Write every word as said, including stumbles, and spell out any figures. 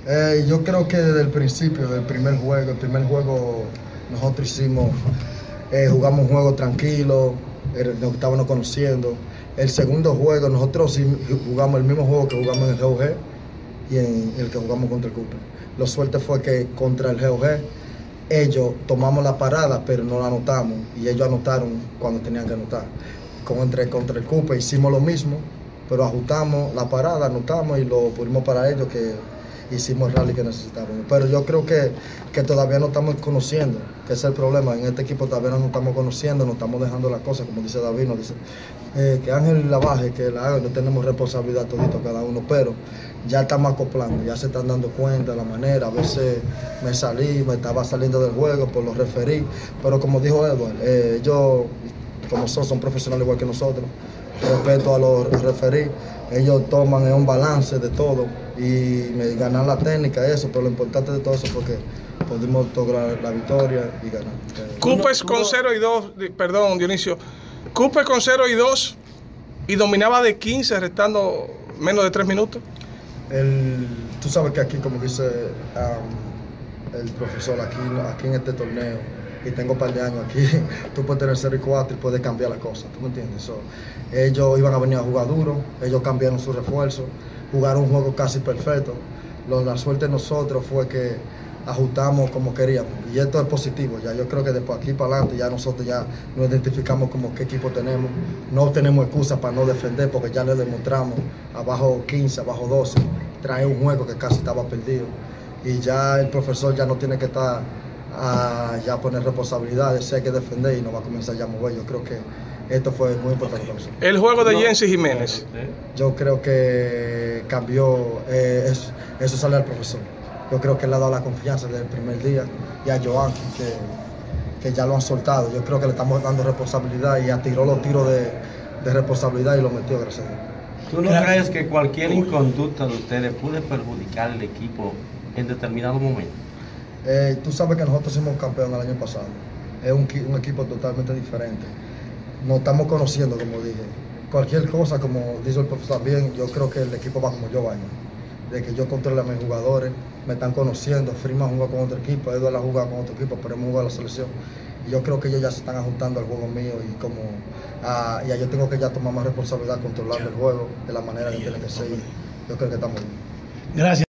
Eh, yo creo que desde el principio, del primer juego, el primer juego nosotros hicimos, eh, jugamos un juego tranquilo, eh, nos estábamos conociendo. El segundo juego nosotros jugamos el mismo juego que jugamos en el G O G y en el que jugamos contra el Cooper. Lo suerte fue que contra el G O G ellos tomamos la parada pero no la anotamos y ellos anotaron cuando tenían que anotar. Contra, contra el Cooper hicimos lo mismo, pero ajustamos la parada, anotamos y lo pusimos para ellos que hicimos el rally que necesitábamos. Pero yo creo que, que todavía no estamos conociendo, que ese es el problema. En este equipo todavía no nos estamos conociendo, no estamos dejando las cosas, como dice David, nos dice eh, que Ángel la baje, que la haga, no tenemos responsabilidad todito cada uno, pero ya estamos acoplando, ya se están dando cuenta de la manera. A veces me salí, me estaba saliendo del juego, por lo referí, pero como dijo Edward, eh, ellos, como son, son profesionales igual que nosotros, respeto a los referí, ellos toman un balance de todo y me ganan la técnica, eso, pero lo importante de todo eso fue que pudimos lograr la victoria y ganar. Cooper con cero y dos, perdón Dionisio, Cooper con cero y dos y dominaba de quince restando menos de tres minutos. El, tú sabes que aquí, como dice um, el profesor, aquí, aquí en este torneo, y tengo un par de años aquí, tú puedes tener cero y cuatro y puedes cambiar las cosas, ¿tú me entiendes? So, ellos iban a venir a jugar duro, ellos cambiaron su refuerzo, jugaron un juego casi perfecto. Lo, la suerte de nosotros fue que ajustamos como queríamos y esto es positivo. Ya yo creo que después aquí para adelante ya nosotros ya nos identificamos como qué equipo tenemos, no tenemos excusas para no defender porque ya le demostramos abajo quince, abajo doce, trae un juego que casi estaba perdido y ya el profesor ya no tiene que estar a ya poner responsabilidades, si hay que defender y no va a comenzar ya a mover. Yo creo que esto fue muy importante para nosotros. El juego de Jensi Jiménez. Yo creo que cambió, eh, eso, eso sale al profesor. Yo creo que le ha dado la confianza desde el primer día y a Joan, que, que ya lo han soltado. Yo creo que le estamos dando responsabilidad y atiró los tiros de, de responsabilidad y lo metió, gracias a Dios. ¿Tú no crees que cualquier inconducta de ustedes puede perjudicar al equipo en determinado momento? Eh, tú sabes que nosotros fuimos campeón el año pasado. Es un, un equipo totalmente diferente. Nos estamos conociendo, como dije. Cualquier cosa, como dice el profesor también, yo creo que el equipo va como yo baño. De que yo controle a mis jugadores, me están conociendo. Freeman juega con otro equipo, Eduardo ha jugado con otro equipo, pero hemos jugado a la selección. Y yo creo que ellos ya se están ajustando al juego mío y como uh, ya yo tengo que ya tomar más responsabilidad controlando el juego de la manera que tiene que ser. Yo creo que estamos bien. Gracias.